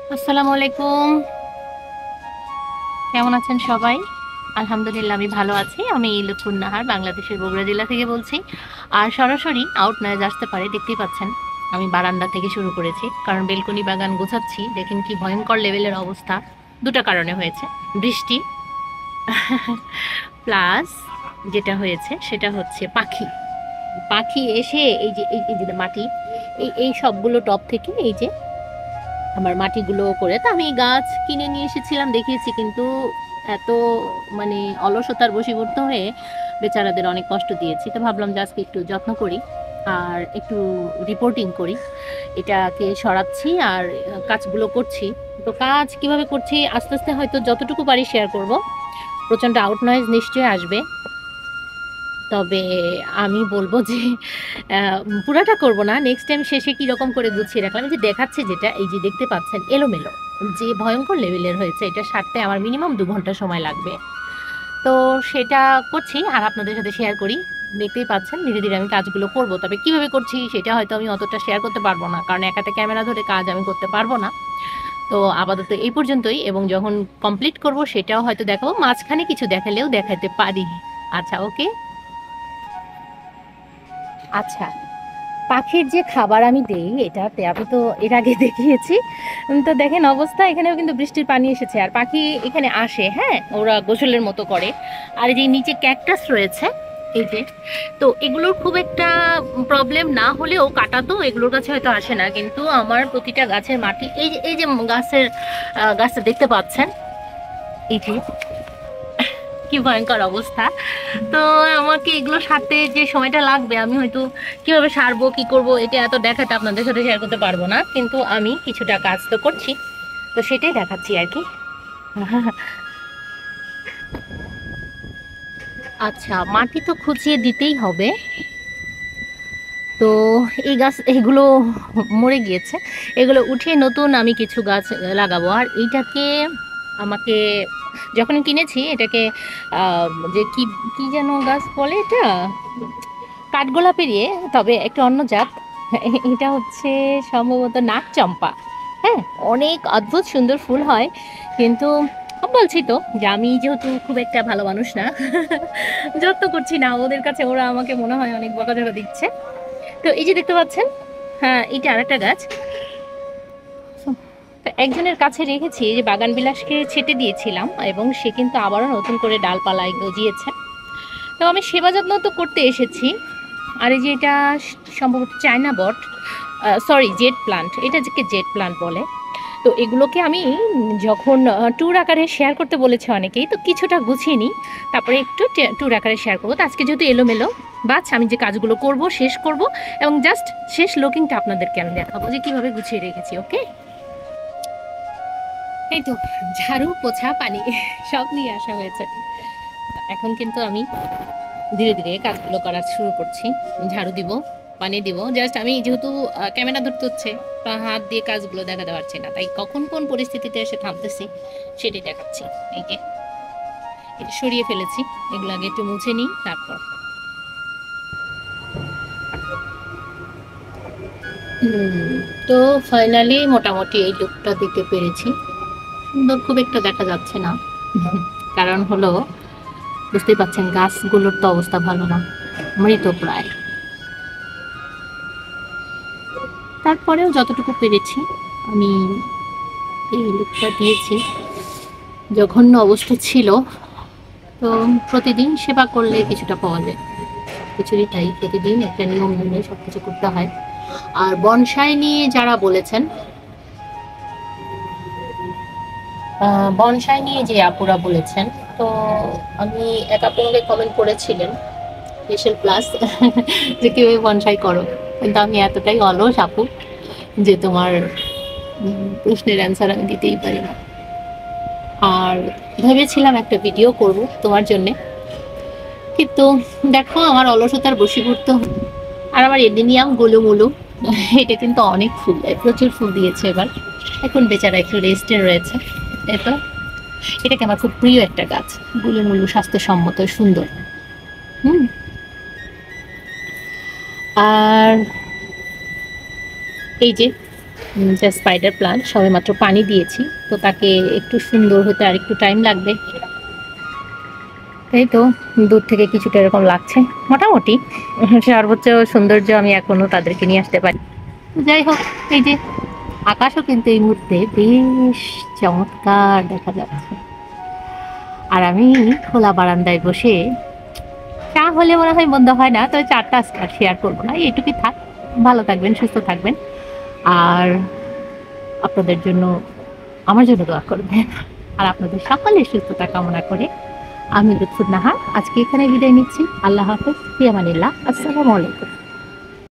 আসসালামু আলাইকুম। কেমন আছেন সবাই? আলহামদুলিল্লাহ আমি ভালো আছি। আমি লুৎফুন নাহার বাংলাদেশের বগুড়া জেলা থেকে বলছি। আর সরাসরি আউট নয়েজ আসতে পারে, দেখতেই পাচ্ছেন। আমি বারান্দা থেকে শুরু করেছি কারণ বেলকনি বাগান গোছাচ্ছি। দেখেন কি ভয়ঙ্কর লেভেলের অবস্থা। দুটো কারণে হয়েছে, বৃষ্টি প্লাস যেটা হয়েছে সেটা হচ্ছে পাখি। পাখি এসে এই যে মাটি, এই সবগুলো টপ থেকে এই যে আমার মাটিগুলো করে তো আমি গাছ কিনে নিয়ে এসেছিলাম, দেখিয়েছি, কিন্তু এত মানে অলসতার বশীভূত হয়ে বেচারাদের অনেক কষ্ট দিয়েছি। তো ভাবলাম যে আজকে একটু যত্ন করি আর একটু রিপোর্টিং করি। এটাকে সরাচ্ছি আর কাজগুলো করছি। তো কাজ কিভাবে করছি আস্তে আস্তে হয়তো যতটুকু পারি শেয়ার করব। প্রচণ্ড আউট নয়েজ নিশ্চয়ই আসবে, তবে আমি বলবো যে পুরাটা করব না। নেক্সট টাইম শেষে কি রকম করে গুছিয়ে রাখলাম, এই যে দেখাচ্ছে যেটা, এই যে দেখতে পাচ্ছেন এলোমেলো, যে ভয়ঙ্কর লেভেলের হয়েছে, এটা সারতে আমার মিনিমাম 2 ঘন্টা সময় লাগবে। তো সেটা করছি আর আপনাদের সাথে শেয়ার করি। দেখতেই পাচ্ছেন ধীরে ধীরে আমি কাজগুলো করব, তবে কিভাবে করছি সেটা হয়তো আমি অতটা শেয়ার করতে পারবো না, কারণ একাতে ক্যামেরা ধরে কাজ আমি করতে পারবো না। তো আপাতত এই পর্যন্তই, এবং যখন কমপ্লিট করব সেটাও হয়তো দেখাবো, মাঝখানে কিছু দেখালেও দেখাতে পারি। আচ্ছা, ওকে। আচ্ছা, পাখির যে খাবার আমি দেই এটাতে আমি তো এর আগে দেখিয়েছি। তো দেখেন অবস্থা, এখানেও কিন্তু বৃষ্টির পানি এসেছে আর পাখি এখানে আসে, হ্যাঁ, ওরা গোসলের মতো করে। আর এই যে নিচে ক্যাকটাস রয়েছে, এই যে, তো এগুলোর খুব একটা প্রবলেম না হলেও কাটা তো এগুলোর কাছে হয়তো আসে না, কিন্তু আমার প্রতিটা গাছের মাটি, এই যে গাছটা দেখতে পাচ্ছেন, এই যে কি ভয়ঙ্কর অবস্থা। তো আমাকে এগুলো সারতে যে সময়টা লাগবে, আমি হয়তো কিভাবে সারবো কি করব এটা এত দেখাতে আপনাদের সাথে শেয়ার করতে পারবো না, কিন্তু আমি কিছুটা কাজ তো করছি, তো সেটাই দেখাচ্ছি আর কি। আচ্ছা, মাটি তো খুঁচিয়ে দিতেই হবে। তো এই গাছ এগুলো মরে গিয়েছে, এগুলো উঠিয়ে নতুন আমি কিছু গাছ লাগাবো। আর এইটাকে আমাকে যখন কিনেছি এটাকে আহ, যে কি কি যেন গাছ বলে এটা, কাঠগোলাপেরই, তবে একটু অন্য জাত। এটা হচ্ছে সম্ভবত নাকচম্পা। হ্যাঁ, অনেক অদ্ভুত সুন্দর ফুল হয়, কিন্তু বলছি তো যে আমি যেহেতু খুব একটা ভালো মানুষ না, যত্ন করছি না ওদের কাছে, ওরা আমাকে মনে হয় অনেক বকাঝকা দিচ্ছে। তো এই যে দেখতে পাচ্ছেন, হ্যাঁ এটা আরেকটা গাছ। তো একজনের কাছে রেখেছি, যে বাগান বিলাসকে ছেটে দিয়েছিলাম এবং সে কিন্তু আবারও নতুন করে ডালপালায় গজিয়েছে। তো আমি সেবা যত্ন তো করতে এসেছি। আর এই যে এটা সম্ভবত চায়না বট, সরি জেড প্লান্ট, এটা যে জেড প্লান্ট বলে। তো এগুলোকে আমি যখন ট্যুর আকারে শেয়ার করতে বলেছে অনেকেই, তো কিছুটা গুছিয়ে নিই, তারপরে একটু ট্যুর আকারে শেয়ার করবো। তো আজকে যেহেতু এলোমেলো বাছ, আমি যে কাজগুলো করব শেষ করব, এবং জাস্ট শেষ লুকিংটা আপনাদেরকে আমি দেখাবো যে কিভাবে গুছিয়ে রেখেছি। ওকে, এই তো ঝাড়ু পোছা পানি সব নিয়ে আসা হয়েছে। এখন কিন্তু আমি ধীরে ধীরে কাজগুলো করা শুরু করছি। ঝাড়ু দিব, পানি দিব, জাস্ট আমি যেহেতু ক্যামেরা ধরতে হচ্ছে, বা হাত দিয়ে কাজগুলো দেখাতে পারছি না, তাই কখন কোন পরিস্থিতিতে এসে থামতেছি সেটাই দেখাচ্ছি। এই যে এটা সরিয়ে ফেলেছি, এগুলো আগে একটু মুছে নিই তারপর। হুম, তো ফাইনালি মোটামুটি এই লুকটা দিতে পেরেছি। সুন্দর খুব একটা দেখা যাচ্ছে না, কারণ হলো বুঝতেই পাচ্ছেন গাছগুলোর তো অবস্থা ভালো না, মৃত প্রায়। তারপরেও যতটুকু পেরেছি আমি এই লুকটা দিয়েছি। জঘন্য অবস্থা ছিল, তো প্রতিদিন সেবা করলে কিছুটা পাওয়া যায়, কিছুরই তাই, প্রতিদিন একটা নিয়ম মেনে সবকিছু করতে হয়। আর বনসাই নিয়ে যারা বলেছেন, বনসাই নিয়ে যে আপুরা বলেছেন, তো আমি এক আপু আমাকে কমেন্ট করেছিলেন স্পেশাল প্লাস যে কিভাবে বনসাই করো, কিন্তু আমি এতটাই অলস আপু যে তোমার প্রশ্নের অ্যান্সার আমি দিতেই পারি না। আর ভেবেছিলাম একটা ভিডিও করব তোমার জন্যে, কিন্তু দেখো আমার অলসতার বশীভূত। আর আমার এডেনিয়াম গোলুমুলু, এটা কিন্তু অনেক ফুল দেয়, প্রচুর ফুল দিয়েছে এবার। এখন বেচারা একটু রেস্টে রয়েছে। এতো এটাকে আমার খুব প্রিয় একটা গাছ, গোলুমুলু, স্বাস্থ্যসম্মত, সুন্দর। হুম। আর এই যে যা স্পাইডার প্লান্ট, সবেমাত্র পানি দিয়েছি, তো তাকে একটু সুন্দর হতে আর একটু টাইম লাগবে। এই তো দূর থেকে কিছুটা এরকম লাগছে, মোটামুটি সর্বোচ্চ সৌন্দর্য আমি এখনো তাদেরকে নিয়ে আসতে পারি। যাই হোক, এই যে আকাশও কিন্তু এই মুহূর্তে বেশ চমৎকার দেখা যাচ্ছে। আর আমি খোলা বারান্দায় বসে চা হলে মনে হয় মন্দ হয় না, তবে চারটা আর শেয়ার করবো না, এইটুকুই থাক। ভালো থাকবেন, সুস্থ থাকবেন, আর আপনাদের জন্য আমার জন্য দোয়া করবেন। আর আপনাদের সকলের সুস্থতা কামনা করে আমি লুৎফুন্নাহার আজকে এখানে বিদায় নিচ্ছি। আল্লাহ হাফেজ, ফি আমানিল্লাহ, আসসালামু আলাইকুম।